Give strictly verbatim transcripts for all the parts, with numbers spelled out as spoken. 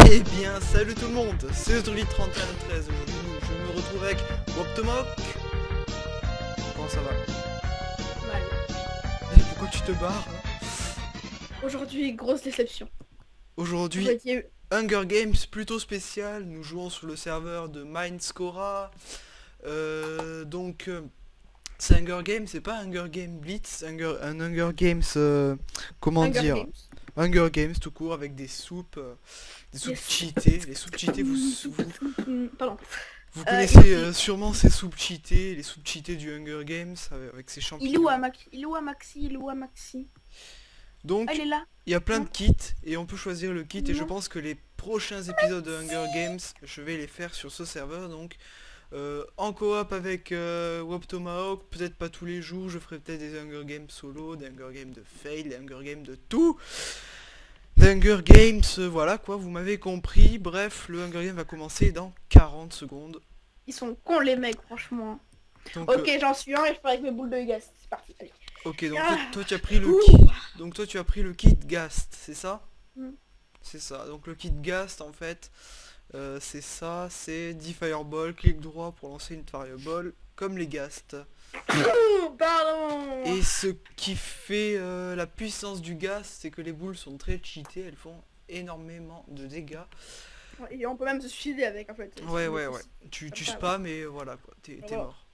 Eh bien, salut tout le monde, c'est Druid trente et un treize. Aujourd'hui, je me retrouve avec Woptomok. Comment ça va? Mal. Et pourquoi tu te barres? Aujourd'hui, grosse déception. Aujourd'hui, Aujourd'hui, Hunger Games plutôt spécial. Nous jouons sur le serveur de Mindscora. Euh, donc, euh, c'est Hunger Games, c'est pas Hunger Games Blitz, Hunger, un Hunger Games, euh, comment Hunger dire Games. Hunger Games tout court, avec des soupes, euh, des soupes Des soupes. cheatées. Les soupes cheatées, vous, vous, Pardon. vous Euh, connaissez ici. euh, sûrement ces soupes cheatées, les soupes cheatées du Hunger Games avec, avec ces champignons. Il est où à Maxi Il est où à Maxi Il est où à Maxi Donc, Ah, il est là. il y a plein Non. de kits et on peut choisir le kit, et je Non. pense que les prochains épisodes de Hunger Games, je vais les faire sur ce serveur. Donc, euh, en coop avec euh, Woptomahawk, peut-être pas tous les jours, je ferai peut-être des Hunger Games solo, des Hunger Games de fail, des Hunger Games de tout. Des Hunger Games, euh, voilà quoi, vous m'avez compris. Bref, le Hunger Game va commencer dans quarante secondes. Ils sont cons les mecs, franchement. Donc, Ok, euh, j'en suis un et je pars avec mes boules de gaz. C'est parti, allez. ok, donc Ah. toi, toi, tu as pris le Ouh. kit. Donc toi tu as pris le kit Ghast, c'est ça? Mm. C'est ça. Donc le kit Ghast en fait, euh, c'est ça, c'est dix fireballs, clic droit pour lancer une fireball, comme les Ghast. Ouh, pardon. Et ce qui fait euh, la puissance du Ghast, c'est que les boules sont très cheatées, elles font énormément de dégâts. Et on peut même se suicider avec en fait. Ouais C'est ouais ouais. possible. Tu, Comme tu ça, spams et voilà quoi, t'es t'es Voilà. mort.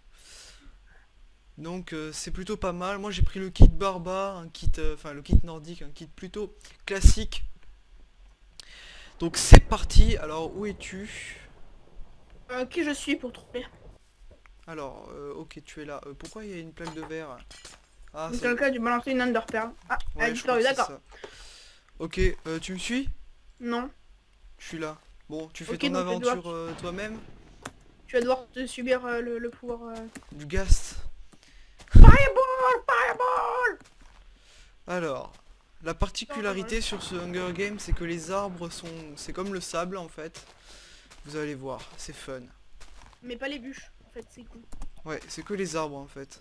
Donc euh, c'est plutôt pas mal. Moi j'ai pris le kit barbare, un kit, euh, enfin le kit nordique, un kit plutôt classique. Donc c'est parti. Alors où es-tu? Euh, qui je suis pour trouver Alors euh, ok, tu es là. Euh, pourquoi il y a une plaque de verre? Ah Dans ça... le cas du balancer une underpearl. Ah, elle a ouais, je crois disparu, que c'est d'accord. ça. Ok, euh, tu me suis? Non. Je suis là. Bon, tu fais Ok, ton donc je dois- aventure euh, toi-même? Tu vas devoir te subir euh, le, le pouvoir. euh. Du Ghast. Fireball, fireball. Alors, la particularité sur ce Hunger Game, c'est que les arbres sont... c'est comme le sable en fait. Vous allez voir, c'est fun. Mais pas les bûches, en fait, c'est cool. Ouais, c'est que les arbres en fait.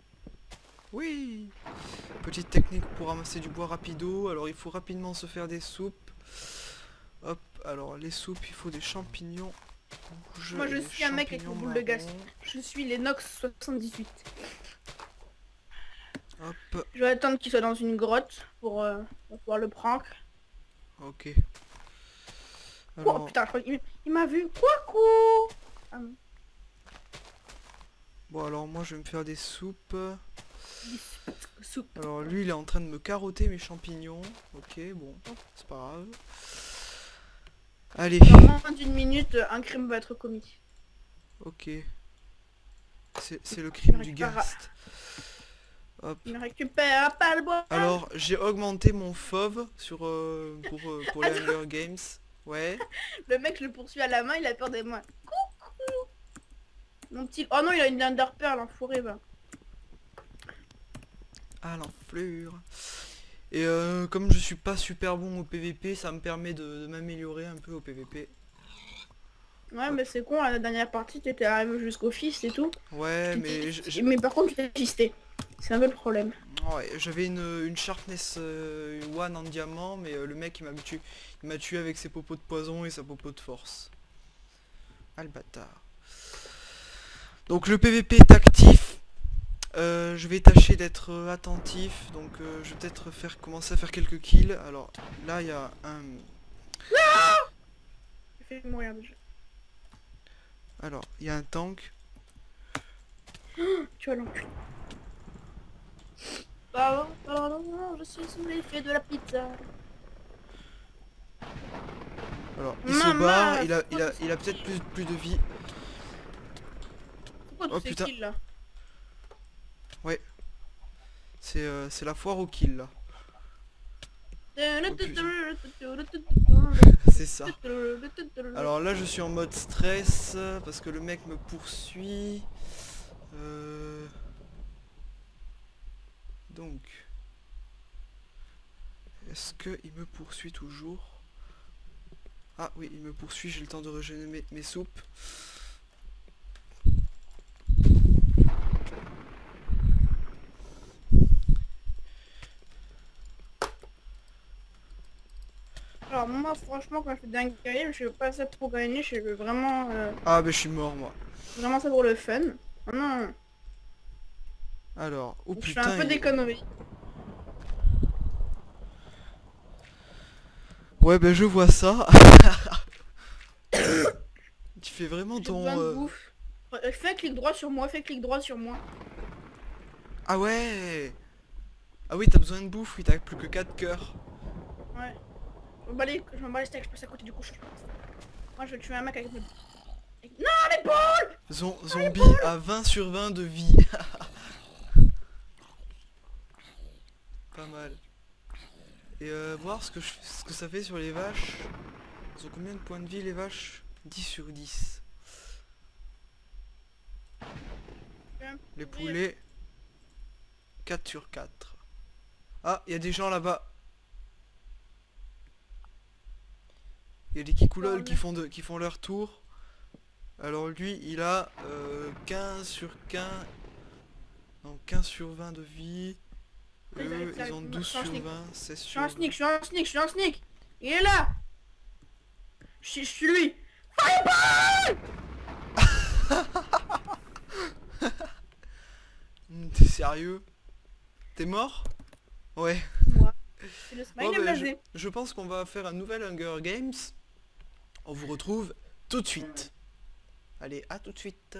Oui. Petite technique pour ramasser du bois rapido. Alors il faut rapidement se faire des soupes. Hop, alors les soupes, il faut des champignons rouges. Moi, je et des suis un mec avec champignons une boule de gaz. marrons. Je suis l'Enox soixante-dix-huit. Hop, Je vais attendre qu'il soit dans une grotte pour, euh, pour pouvoir le prank. ok. Oh Alors, putain, je crois qu'il il m'a vu. Coucou. Ah, non. bon alors moi je vais me faire des soupes. Soupe. Alors lui il est en train de me carotter mes champignons. Ok, bon, c'est pas grave. Allez, Dans moins d'une minute, un crime va être commis. ok. C'est c'est le crime du récupère- Ghast. Hop. Il récupère pas le bois. Alors j'ai augmenté mon fauve sur euh, pour, euh, pour les Hunger Games. Ouais. Le mec, je le poursuis à la main, il a peur de moi. Coucou. Mon petit... Oh non, il a une underpearl, l'enfoiré, va. Ah l'enflure. Et euh, comme je suis pas super bon au P V P, ça me permet de, de m'améliorer un peu au P V P. Ouais, mais c'est con, à la dernière partie, t'étais arrivé jusqu'au fist et tout. Ouais, mais T'étais- j- j'- Mais par contre, tu t'es fisté. C'est un peu le problème. ouais, j'avais une, une sharpness euh, one en diamant, mais euh, le mec il m'a tué, il m'a tué avec ses popos de poison et sa popo de force. Ah le bâtard. Donc le P V P est actif. Euh, je vais tâcher d'être euh, attentif, donc euh, je vais peut-être faire commencer à faire quelques kills. Alors là il y a un... J'ai fait mourir déjà. Alors il y a un tank. Tu vas l'enculer. Pardon, pardon, non, je suis sous l'effet de la pizza. Alors il Maman, se barre, il a, pourquoi il a, tu- il a peut-être plus, plus de vie. Pourquoi tous Oh, ces putain. kills là? C'est euh, c'est la foire au kill là. C'est ça. Alors là je suis en mode stress parce que le mec me poursuit. Euh... Donc est-ce que il me poursuit toujours? Ah oui, il me poursuit, j'ai le temps de régénérer mes, mes soupes. Alors moi franchement quand je fais des Hunger Games, je veux pas ça pour gagner, je veux vraiment euh, Ah bah je suis mort moi. vraiment ça pour le fun. Oh non, Alors, oh je fais un putain, peu il- des conneries. ouais bah je vois ça. Tu fais vraiment J'ai besoin ton... de euh, bouffe. Euh, Fais clic droit sur moi, fais clic droit sur moi. Ah ouais. Ah oui, t'as besoin de bouffe, oui, t'as plus que quatre cœurs. Ouais. Je m'en bats les, je m'en bats les steaks, je passe à côté du couche. Moi je vais tuer un mec avec mes... avec- Non les balles. Zon- zombie à vingt sur vingt de vie. Pas mal. Et euh, voir ce que, je- ce que ça fait sur les vaches. Ils ont combien de points de vie les vaches? Dix sur dix. Les poulets, quatre sur quatre. Ah, il y a des gens là-bas. Il y a des kikoulol qui font, de, qui font leur tour. Alors lui, il a euh, quinze sur quinze. Non, quinze sur vingt de vie. Ça y est, ça y est, Eux, ça y est, ils ont je douze suis un sur sneak. vingt, seize Je suis sur un vingt. sneak, je suis un sneak, je suis un sneak. Il est là. Je, suis- je suis lui. Hmm, T'es sérieux? T'es mort? Ouais. Moi. C'est le Bon, smile ben, je, blasé. je pense qu'on va faire un nouvel Hunger Games. On vous retrouve tout de suite. Allez, à tout de suite.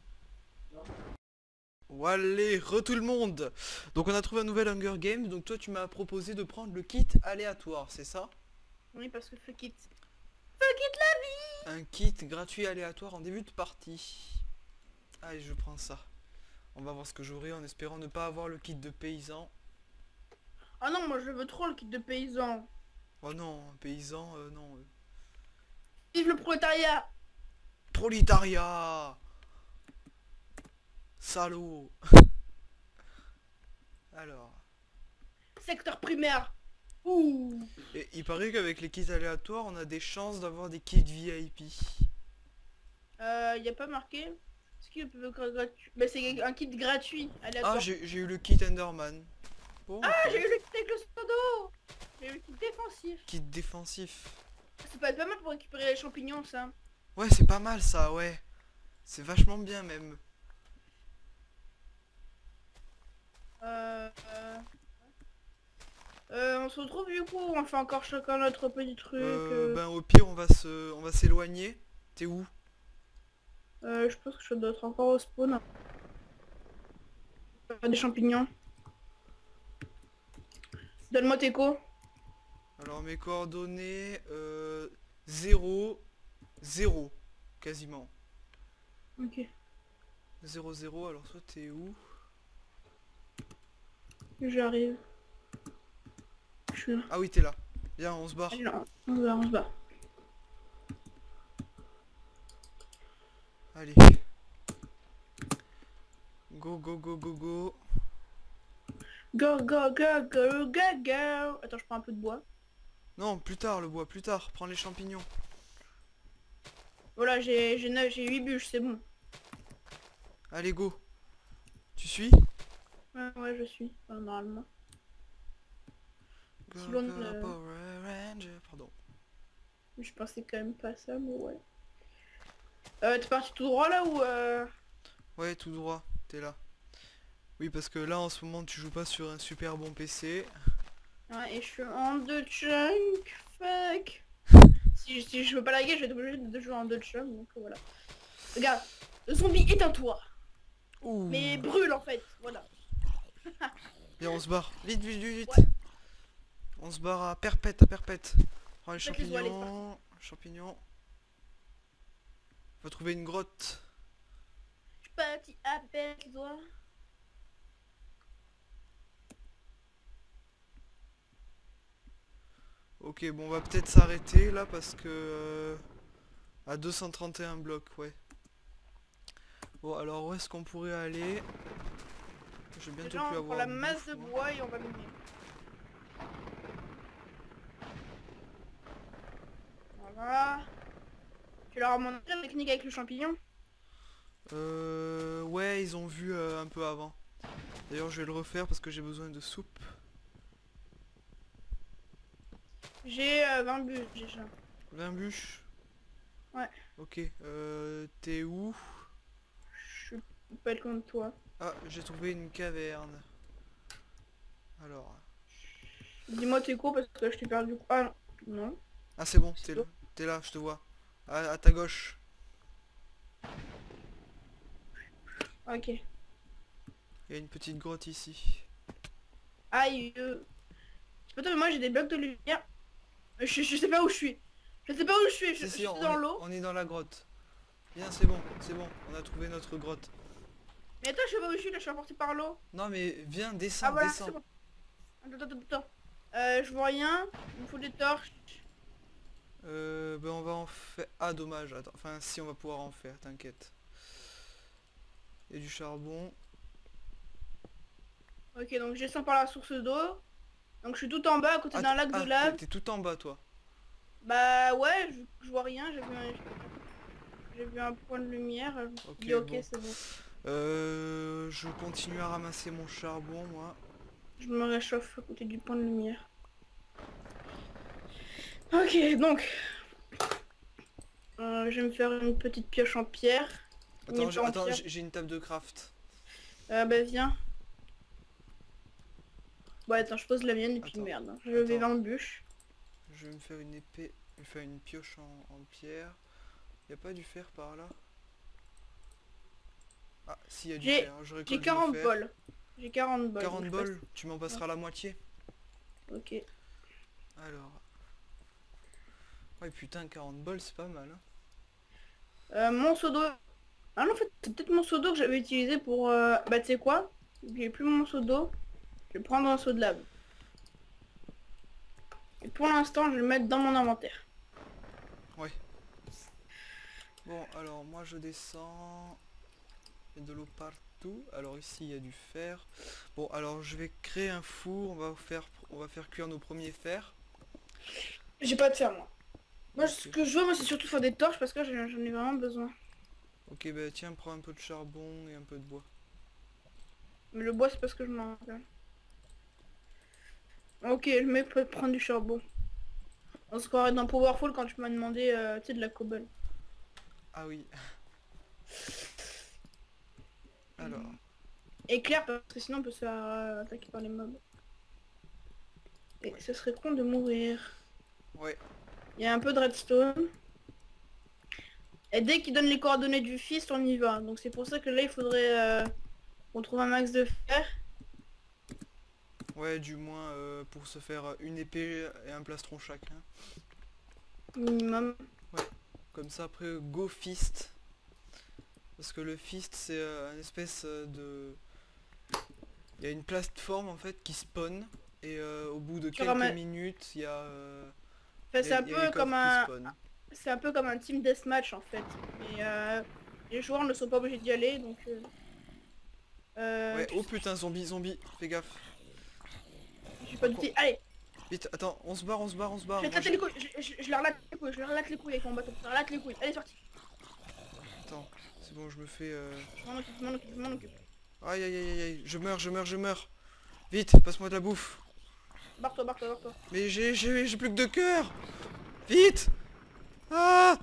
Allez, re tout le monde. Donc on a trouvé un nouvel Hunger Games. Donc toi tu m'as proposé de prendre le kit aléatoire, c'est ça? Oui, parce que fuck it. Fuck it la vie. Un kit gratuit aléatoire en début de partie. Allez, je prends ça. On va voir ce que j'aurai en espérant ne pas avoir le kit de paysan. Ah non, moi je veux trop le kit de paysan. Oh non, un paysan, euh, non. euh. Vive le prolétariat. Prolétariat. Salaud. Alors. Secteur primaire. Ouh. Et il paraît qu'avec les kits aléatoires, on a des chances d'avoir des kits V I P. Euh, y a pas marqué. Ce qui peut gratuit. Bah c'est un kit gratuit. Aléatoire. Ah, j'ai j'ai eu le kit Enderman. Bon, Ah, ok. j'ai eu le kit avec le pseudo. J'ai eu le kit défensif. Kit défensif. Ça peut être pas mal pour récupérer les champignons ça. Ouais, c'est pas mal ça, ouais. C'est vachement bien même. Euh, euh, euh, on se retrouve du coup, on fait encore chacun notre petit truc. Euh, Euh, ben au pire, on va se, on va s'éloigner. T'es où? euh, je pense que je dois être encore au spawn. Euh, Des champignons. Donne-moi tes co. Alors mes coordonnées, euh, zéro, zéro, quasiment. Ok. zéro, zéro, alors toi t'es où? J'arrive. Je suis là. Ah oui, t'es là. Viens, on se barre. Allez, là, on se bat, on se bat. Allez. Go, go, go, go, go. Go, go, go, go, go, go. Attends, je prends un peu de bois. Non, plus tard le bois, plus tard. Prends les champignons. Voilà, j'ai j'ai neuf- j'ai huit bûches, c'est bon. Allez, go. Tu suis? Ouais, ouais, je suis. Enfin, normalement. Go, Si l'on, go, euh, Power Ranger. Pardon. Je pensais quand même pas à ça, mais ouais. Euh, t'es parti tout droit là ou euh... Ouais, tout droit. T'es là. Oui, parce que là, en ce moment, tu joues pas sur un super bon P C. Ouais, et je suis en deux chunk, fuck. si, si je veux pas laguer, je vais être obligé de jouer en deux chunk, donc euh, voilà. Regarde, le zombie est un toit, Ouh. mais brûle en fait, voilà. Viens, on se barre. Vite, vite, vite, vite. Ouais. On se barre à perpète, à perpète. Prends les Faites les oies, allez, c'est champignons. Champignons. Faut trouver une grotte. Je suis parti à perdre, toi. Ok, bon, on va peut-être s'arrêter là parce que... euh, à deux cent trente et un blocs, ouais. Bon, alors où est-ce qu'on pourrait aller? Je vais bientôt Déjà, plus on prend avoir la de masse bouffe, de moi. bois et on va miner. Voilà. Tu leur as montré la technique avec le champignon? Euh... Ouais, ils ont vu euh, un peu avant. D'ailleurs, je vais le refaire parce que j'ai besoin de soupe. J'ai euh, vingt bûches déjà. vingt bûches. Ouais. Ok, euh, t'es où? Je suis pas le compte de toi. Ah, j'ai trouvé une caverne. Alors... Dis-moi tes cours parce que je t'ai perdu. Ah non. Non. Ah c'est bon, C'est t'es toi. t'es là, je te vois. À, à ta gauche. Ok. Il y a une petite grotte ici. Aïe. Euh... C'est pas toi mais moi j'ai des blocs de lumière. Je, je sais pas où je suis. Je sais pas où je suis. Je, Si je si, suis on dans est, l'eau. on est dans la grotte. Bien, c'est bon, c'est bon, on a trouvé notre grotte. Mais attends, je sais pas où je suis là. Je suis emporté par l'eau. Non mais viens, Ah descends, voilà, c'est descends. bon. Attends, attends, attends. Euh, je vois rien. Il me faut des torches. Euh, ben on va en faire... Ah dommage, attends, enfin si on va pouvoir en faire, t'inquiète. Il y a du charbon. Ok, donc je descends par la source d'eau. Donc je suis tout en bas à côté Ah, d'un t- lac de ah, t'es lave. t'es tout en bas toi. Bah ouais, je, je vois rien. J'ai vu un... j'ai vu un point de lumière. Je me suis Ok, dit ok, bon. c'est bon. Euh, je continue à ramasser mon charbon moi. Je me réchauffe à côté du point de lumière. Ok, donc euh, je vais me faire une petite pioche en pierre. Une Attends, épée j'ai en attends, pierre. j'ai j'ai une table de craft. Euh, bah viens. Bon attends, je pose la mienne et puis Attends, merde. Je vais attends. dans le bûche. Je vais me faire une épée, je vais faire une pioche en, en pierre. Y a pas du fer par là? Ah, si, y a du J'ai fer, je j'ai récolte le quarante fer. bols. J'ai quarante bols. Donc quarante je passe. bols, tu m'en passeras la moitié. Ok. Alors... Ouais putain, quarante bols c'est pas mal hein. Euh, mon seau d'eau. Ah non, en fait, c'est peut-être mon seau d'eau que j'avais utilisé pour... euh, Bah tu sais quoi? J'ai plus mon seau d'eau. Je vais prendre un seau de lave. Et pour l'instant, je vais le mettre dans mon inventaire. Ouais. Bon, alors moi je descends. Il y a de l'eau partout. Alors ici il y a du fer. Bon, alors je vais créer un four. On va faire, on va faire cuire nos premiers fers. J'ai pas de fer moi. Moi, ce Ok. que je veux, moi, c'est surtout faire des torches parce que j'en j'en ai vraiment besoin. Ok, bah tiens, prends un peu de charbon et un peu de bois. Mais le bois, c'est parce que je m'en rappelle. Ok, le mec peut prendre du charbon. On se croirait dans Powerful quand tu m'as demandé, euh, tu sais, de la cobble. Ah oui. Alors, Éclair, parce que sinon on peut se faire euh, attaquer par les mobs. Et ouais. ce serait con de mourir. Ouais. Il y a un peu de redstone. Et dès qu'il donne les coordonnées du fist, on y va. Donc c'est pour ça que là, il faudrait euh, qu'on trouve un max de fer. Ouais, du moins euh, pour se faire une épée et un plastron chacun. Minimum. Comme ça après go fist. Parce que le fist c'est euh, une espèce euh, de... Il y a une plateforme en fait qui spawn. Et euh, au bout de Tu quelques ramènes... minutes, il y a... euh, Enfin, il y c'est a- un il y a les peu comme coffres qui un... spawnent. C'est un peu comme un team deathmatch en fait. Mais euh, les joueurs ne sont pas obligés d'y aller, donc... Euh, euh, Ouais, oh putain, zombie, zombie, fais gaffe. je suis pas du tout... Allez, Vite, attends, on se barre, on se barre, on se barre. je vais Moi, tâter je... les couilles, je, je, je leur latte les couilles, je leur latte les couilles avec mon bâton. Je leur latte les couilles, allez sorti. Attends, c'est bon, je me fais... Euh... Je m'en occupe, je m'en occupe, je m'en occupe. Aïe, aïe, aïe, aïe, aïe, je meurs, je meurs, je meurs. Vite, passe-moi de la bouffe. Barre-toi, barre-toi, barre-toi. Mais j'ai j'ai j'ai plus que deux cœurs. Vite. Ah.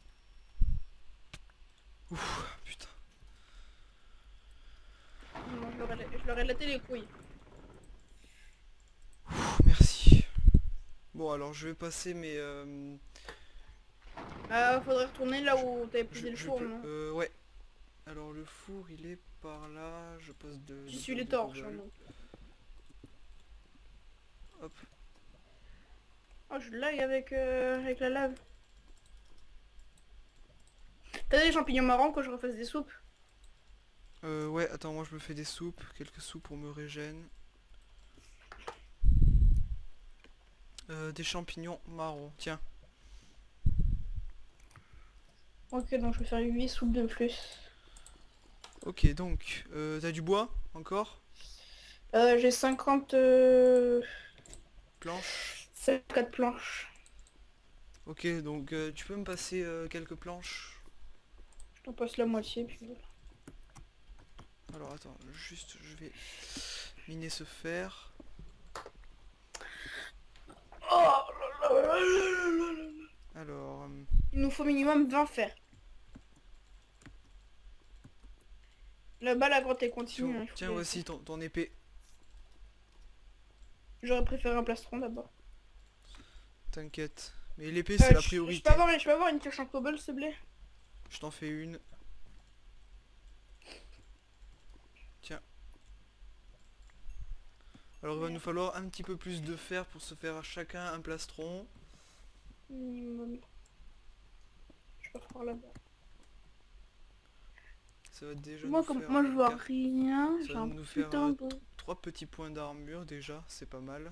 Ouf, putain. Non, je leur ai, je leur ai laté les couilles. Ouf, merci. Bon, alors je vais passer mes... Euh... Euh, faudrait retourner là Je, où t'avais je, posé le je four, peux... non? Euh, ouais. Alors le four, il est par là. Je pose de... J'y de suis blocs les de torches, hein, cobble. donc. Hop. Oh, je lag avec, euh, avec la lave. T'as des champignons marrants quand je refasse des soupes? Euh, ouais, attends, moi je me fais des soupes. Quelques soupes pour me régène. Euh, des champignons marrons, tiens. Ok, donc je vais faire huit soupes de plus. Ok, donc, euh, t'as du bois encore? Euh, j'ai cinquante... Euh... Planches? quatre planches. Ok, donc euh, tu peux me passer euh, quelques planches? Je t'en passe la moitié, puis voilà. Alors attends, juste je vais miner ce fer. Oh là Alors... euh, Il nous faut minimum vingt fers. Là-bas, la grotte est continue. tiens, Hein, il faut tiens, les- voici ton, ton épée. J'aurais préféré un plastron d'abord. T'inquiète. Mais l'épée, c'est Euh, la je je peux priorité. avoir, je peux avoir une pioche en cobble, s'il te plaît? Je t'en fais une. Tiens. Alors il va nous falloir un petit peu plus de fer pour se faire à chacun un plastron. Minimum. Je peux faire là-bas. Ça va déjà Moi, nous comme faire moi, je vois quatre- rien. ça J'ai va un nous faire putain euh, de... trois petits points d'armure déjà, c'est pas mal.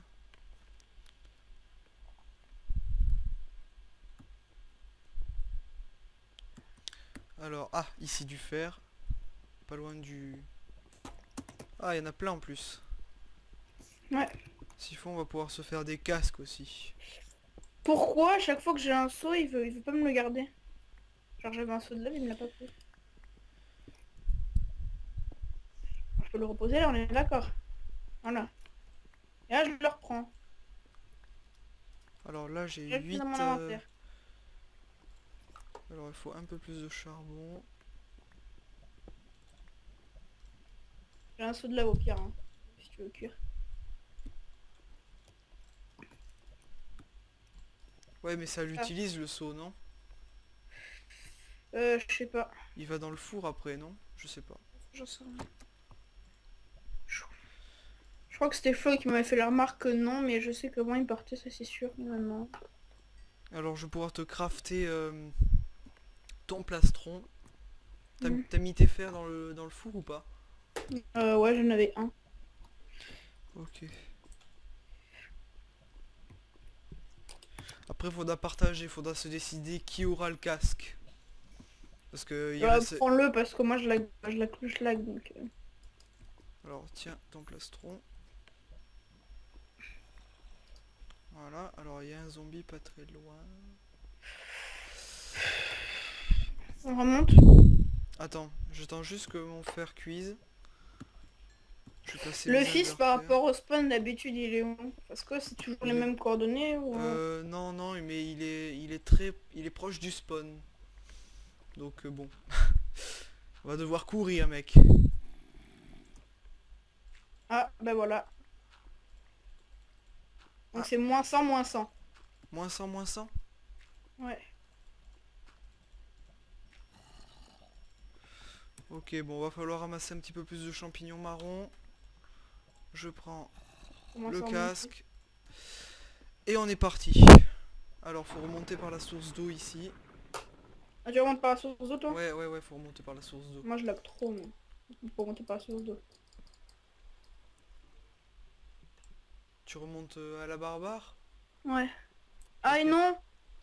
Alors, ah, ici du fer. Pas loin du... Ah, il y en a plein en plus. Ouais. S'il faut, on va pouvoir se faire des casques aussi. Pourquoi à chaque fois que j'ai un seau, il veut, il veut pas me le garder? Genre j'avais un seau de lave, il me l'a pas pris. Je peux le reposer là, on est d'accord. Voilà. Et là, je le reprends. Alors là, j'ai Je le fais huit... dans mon euh, inventaire. Alors, il faut un peu plus de charbon. J'ai un seau de lave au pire, hein, si tu veux cuire. Ouais, mais ça l'utilise le seau, non? Euh, je sais pas. Il va dans le four après, non? Je sais pas. J'en sais rien. Je... je crois que c'était Flo qui m'avait fait la remarque que non, mais je sais comment il partait, ça c'est sûr. Maintenant. Alors, je vais pouvoir te crafter euh, ton plastron. T'as Mm. t'as mis tes fers dans le, dans le four ou pas? Euh, ouais, j'en avais un. Ok. Après, faudra partager, faudra se décider qui aura le casque. Parce que il Euh, reste... Prends-le parce que moi je lag, je lag, je lag donc. euh. Alors, tiens, ton plastron. Voilà, alors il y a un zombie pas très loin. On remonte. Attends, j'attends juste que mon fer cuise. Je vais passer Le les fils par inverteurs. rapport au spawn d'habitude il est où? Parce que c'est toujours Il les est- mêmes coordonnées ou... Euh, non, non, mais il est, il est très, il est proche du spawn. Donc euh, bon, on va devoir courir, mec. Ah bah voilà. Donc Ah. c'est moins cent, moins cent. Moins cent, moins cent. Ouais. Ok, bon, va falloir ramasser un petit peu plus de champignons marrons. Je prends Moins le cent, moins casque. Et on est parti. Alors, faut remonter par la source d'eau ici. cent. Ah tu remontes par la source d'eau toi? Ouais, ouais, ouais, faut remonter par la source d'eau. Moi je lag trop mais... Pour monter par la source d'eau. Tu remontes euh, à la barbare? Ouais. Aïe Ok. non.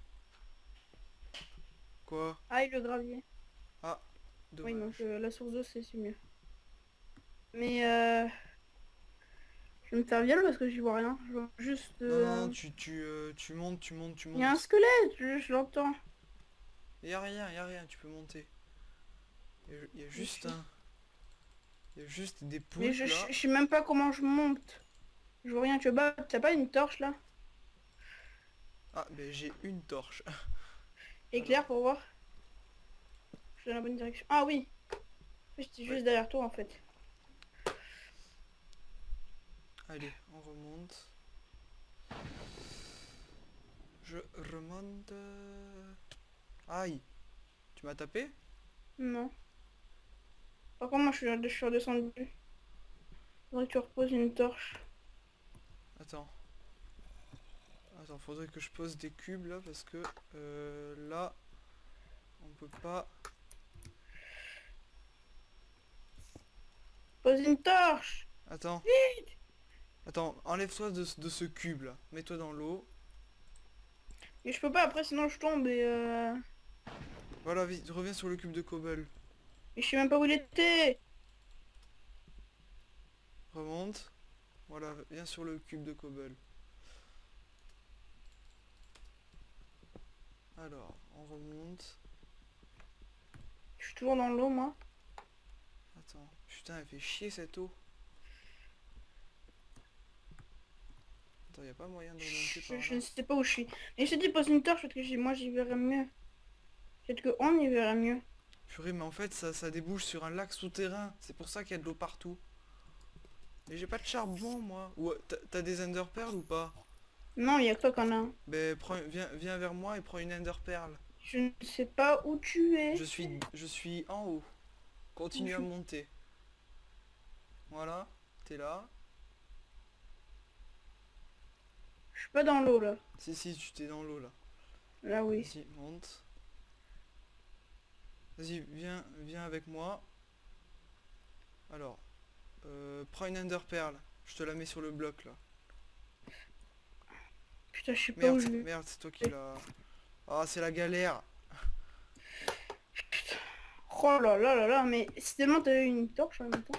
Quoi? Aïe le gravier. Ah, Oui dommage. donc euh, la source d'eau c'est c'est mieux. Mais euh... je vais me faire viol parce que j'y vois rien. Je vois juste... Non, euh, non, tu, tu, euh, tu montes, tu montes, tu Il y a un montes. squelette, je, je l'entends. Y a rien, y a rien, tu peux monter. Y a, y a juste un... Y a juste des Mais poulpes je, là. je, je sais même pas comment je monte. Je vois rien, tu vois pas, t'as pas une torche là? Ah, ben j'ai une torche. Éclair pour voir. Je suis dans la bonne direction. Ah oui. J'étais juste Ouais. derrière toi en fait. Allez, on remonte. Je remonte. Aïe. Tu m'as tapé? Non. Par contre moi je suis, je suis redescendu. Faudrait que tu reposes une torche. Attends. Attends, faudrait que je pose des cubes là parce que euh, là, on peut pas. Pose une torche. Attends. Attends, enlève-toi de, ce- de ce cube là. Mets-toi dans l'eau. Mais je peux pas après sinon je tombe et euh... Voilà, vite, reviens sur le cube de cobble. Mais je sais même pas où il était. Remonte. Voilà, viens sur le cube de cobble. Alors, on remonte. Je suis toujours dans l'eau moi. Attends, putain, elle fait chier cette eau. Attends, y a pas moyen de remonter Je, par je là? ne sais pas où je suis. Mais je te dis, pose une torche, peut-être que j'y- moi j'y verrai mieux. Peut-être que on y verra mieux. Purée, mais en fait, ça, ça débouche sur un lac souterrain. C'est pour ça qu'il y a de l'eau partout. Mais j'ai pas de charbon, moi. Ou euh, t'as t'as des ender pearls ou pas? Non, il y a que toi qu'on a un. Ben, prends, viens, viens vers moi et prends une ender pearl. Je ne sais pas où tu es. Je suis, je suis en haut. Continue Je à suis- monter. Voilà, t'es là. Je suis pas dans l'eau là. Si, si, tu t'es dans l'eau là. Là oui. Vas-y, monte. Vas-y, viens, viens avec moi. Alors, euh, prends une ender pearl. Je te la mets sur le bloc là. Putain, je sais pas Merde, où c'est- je vais. merde, c'est toi qui l'as. Ah, c'est la galère. Oh là là là là, mais c'est tellement t'as eu une torche en même temps.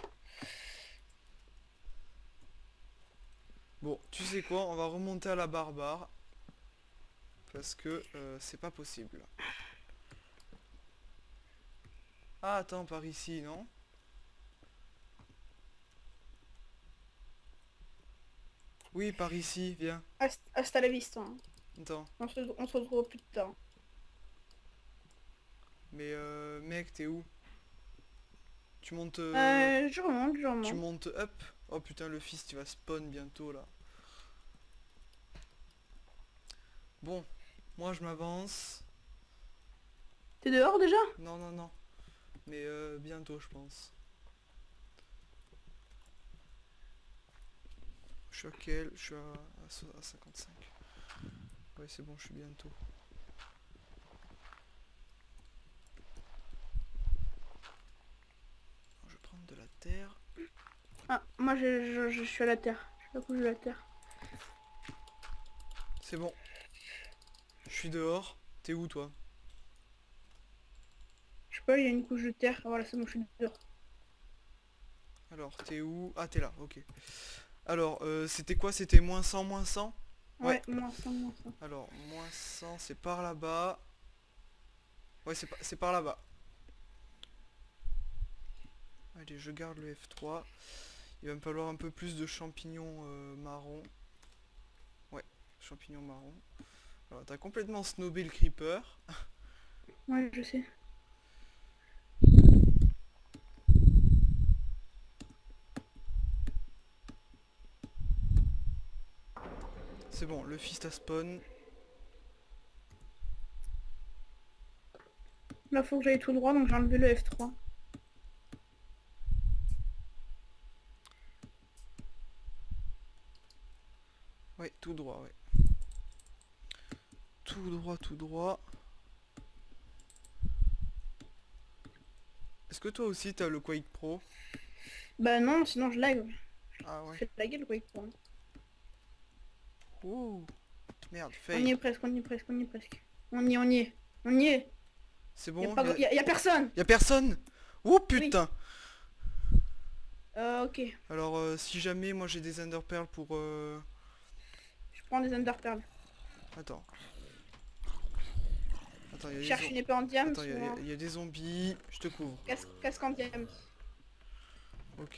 Bon, tu sais quoi, on va remonter à la barbare. Parce que euh, c'est pas possible. Ah, attends, par ici, non? Oui, par ici, viens. Hasta, hasta la vista. Hein. Attends. On se, on se retrouve plus tard. Mais euh, mec, t'es où? Tu montes... euh, Euh, je remonte, je tu remonte. montes up? Oh putain, le fils, tu vas spawn bientôt, là. Bon, moi je m'avance. T'es dehors déjà? Non, non, non. Mais euh, bientôt, je pense. Je suis à quel? Je suis à, à so- à cinquante-cinq. Ouais, c'est bon, je suis bientôt. Je vais prendre de la terre. Ah, moi je, je, je suis à la terre. Je suis à couche de la terre. C'est bon. Je suis dehors. T'es où, toi? Je sais pas, il y a une couche de terre. Ah, voilà, c'est bon, je suis dehors. Alors, t'es où? Ah, t'es là, ok. Alors, euh, c'était quoi? C'était moins cent, moins cent? Ouais, moins cent, moins cent. Alors, moins cent, c'est par là-bas. Ouais, c'est par, c'est par là-bas. Allez, je garde le F trois. Il va me falloir un peu plus de champignons euh, marron. Ouais, champignons marron. Alors, t'as complètement snobé le creeper. Ouais, je sais. C'est bon, le fist a spawn. Là, faut que j'aille tout droit, donc j'ai enlevé le F trois. Ouais, tout droit, ouais. Tout droit, tout droit. Est-ce que toi aussi t'as le Quake Pro? Bah non, sinon je lag. Ah Je ouais. fais de la gueule, quoi. quoi. Ouh. Merde, On y fail. est presque, on y est presque, on y est presque. On y est, on y est. On y est. C'est Y bon? a, pas y a- y a- y a personne. y a personne? Oh putain. Euh, ok. Alors euh, si jamais moi j'ai des Ender Pearls pour... Euh... Je prends des underpearls. Attends. Attends, il y a Je des cherche zom- une épée en diamant. Attends, il y, a- y a des zombies. Je te couvre. Casque, casque en diamant. Ok.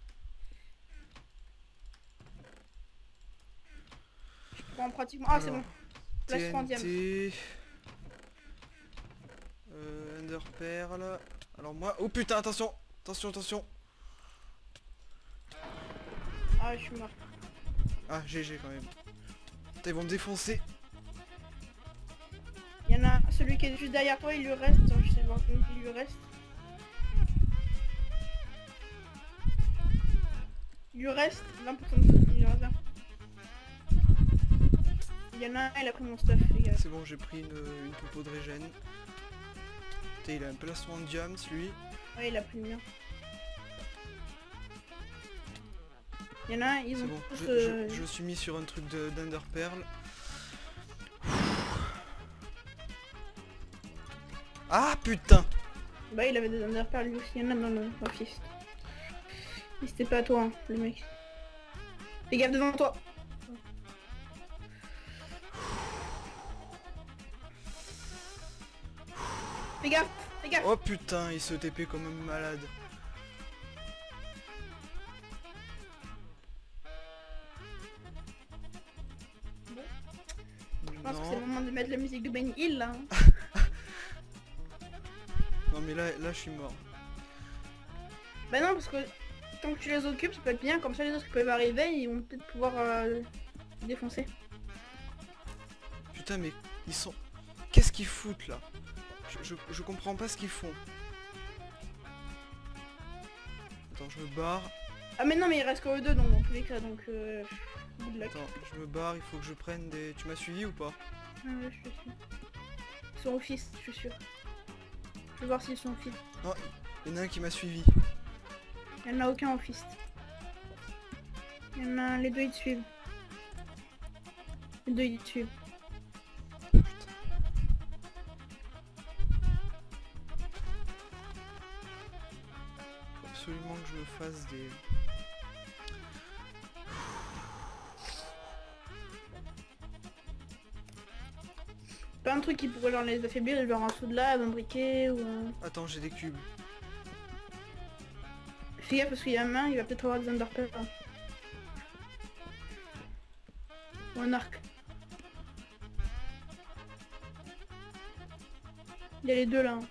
Je prends pratiquement... Ah, c'est Alors, bon. Place en diamant. T N T. Euh, Ender Pearl. Alors moi... Oh putain, attention. Attention, attention. Ah, je suis mort. Ah, G G quand même. Putain, ils vont me défoncer. Il y en a celui qui est juste derrière toi, il lui reste. Attends, je sais voir combien il lui reste. Il lui reste vingt pour cent de feu, il lui reste vingt. Il y en a un, il a pris mon stuff, les gars. C'est bon, j'ai pris une, une popo de régène. Putain, il a un plastron de diams, lui. Ouais, il a pris le mien. Il y en a un, ils C'est ont bon, tous... je, euh, je, je suis mis sur un truc de- d'Ender Pearl. Ah putain. Bah, il avait des underpearls lui aussi, il y en a dans le dans le fist. Mais c'était pas à toi, hein, le mec. Fais gaffe devant toi. Fais gaffe, fais gaffe. Oh putain, il se T P comme un malade. kill là. Non mais là, là je suis mort. Bah non, parce que tant que tu les occupes, ça peut être bien, comme ça les autres qui peuvent arriver, ils vont peut-être pouvoir euh, défoncer. Putain mais ils sont... Qu'est-ce qu'ils foutent là? je, je, je comprends pas ce qu'ils font. Attends, je me barre. Ah mais non, mais il reste que eux deux donc dans tous les cas, donc euh... good luck. Attends, je me barre, il faut que je prenne des... Tu m'as suivi ou pas? Ah ouais, je suis sûr. Ils sont au fist, je suis sûr. Je vais voir s'ils sont au fist. Non, il y en a un qui m'a suivi. Il n'y en a aucun au fist. Il y en a... Les deux ils te suivent. Les deux ils te suivent. Absolument que je me fasse des... Pas un truc qui pourrait genre les affaiblir, genre un saut de lave, un briquet ou un... Attends, j'ai des cubes. Fais gaffe parce qu'il y a un main, il va peut-être avoir des underpells. Hein. Ou un arc. Il y a les deux là. Hein.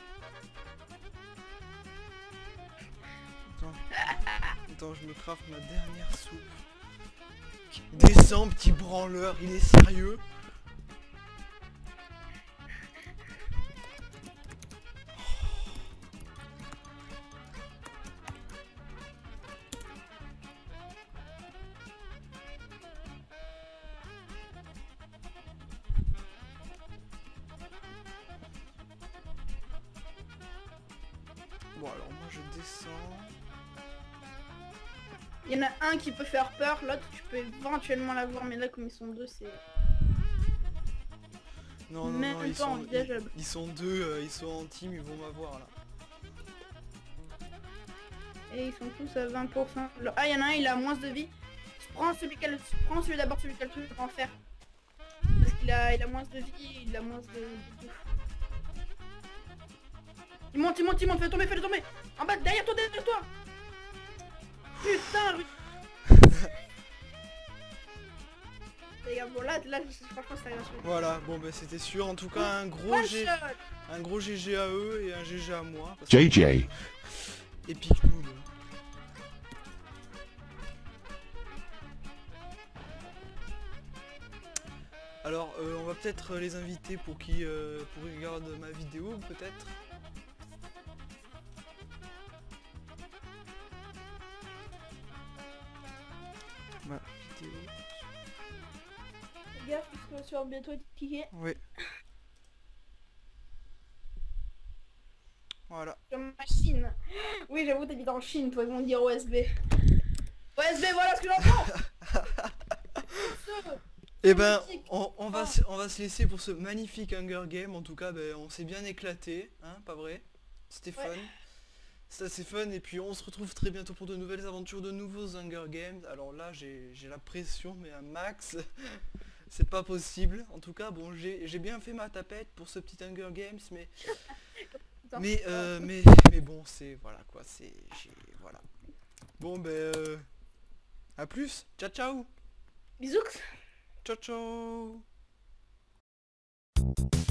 Attends. Attends, je me craft ma dernière soupe. Descends, petit branleur, il est sérieux? Bon alors moi je descends. Il y en a un qui peut faire peur, l'autre tu peux éventuellement l'avoir, mais là comme ils sont deux c'est... Non non Même non, ils pas sont, envisageable. ils, ils sont deux, euh, ils sont en team, ils vont m'avoir là. Et ils sont tous à vingt pour cent. Ah il y en a un, il a moins de vie. Prends celui qui a le... Prends celui d'abord, celui qui a le truc pour en faire. Parce qu'il a... Il a moins de vie, il a moins de... de... Il monte, il monte, il monte, fais-le tomber, fais-le tomber. En bas, derrière toi, derrière toi. Putain, les gars, bon là, là, franchement, ça va. Voilà, bon bah c'était sûr. En tout cas, un gros One G, shot. un gros G G à eux et un G G à moi. parce J que- J. Épique mood. Alors, euh, on va peut-être les inviter pour qu'ils euh, pour qu'ils regardent ma vidéo, peut-être. Ma vidéo. Fais gaffe, parce que sur bientôt ticket. Oui. Voilà. Sur ma Chine. Oui, j'avoue, t'habites en Chine, toi, ils vont dire O S B. O S B, voilà ce que j'entends. Eh ben, magnifique. on, on, va Ah. se, on va se laisser pour ce magnifique Hunger Game. En tout cas, ben, on s'est bien éclaté, hein, pas vrai? C'était fun. Ouais. C'est assez fun. Et puis on se retrouve très bientôt pour de nouvelles aventures, de nouveaux Hunger Games. Alors là, j'ai j'ai la pression, mais un max. C'est pas possible. En tout cas, bon, j'ai j'ai bien fait ma tapette pour ce petit Hunger Games, mais... Attends. Mais, euh, mais, mais bon, c'est... Voilà, quoi, c'est... j'ai- Voilà. Bon, ben... Euh, à plus. Ciao, ciao. Bisous. Ciao, ciao.